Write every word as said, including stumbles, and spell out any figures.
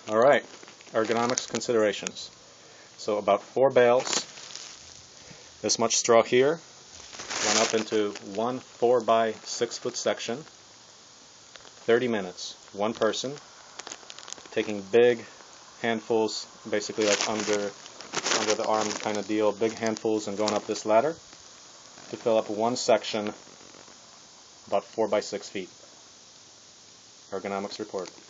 Alright, ergonomics considerations. So about four bales, this much straw here, went up into one four by six foot section, thirty minutes, one person, taking big handfuls, basically like under, under the arm kind of deal, big handfuls and going up this ladder to fill up one section about four by six feet. Ergonomics report.